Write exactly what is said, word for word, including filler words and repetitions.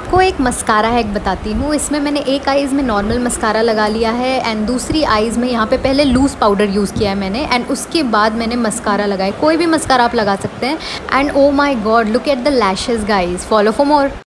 आपको एक mascara hack बताती हूँ। इसमें मैंने एक आईज़ में नॉर्मल मस्कारा लगा लिया है एंड दूसरी आईज़ में यहाँ पे पहले लूज़ पाउडर यूज़ किया है मैंने एंड उसके बाद मैंने मस्कारा लगाया। कोई भी मस्कारा आप लगा सकते हैं and oh my god, look at the lashes guys. Follow for more.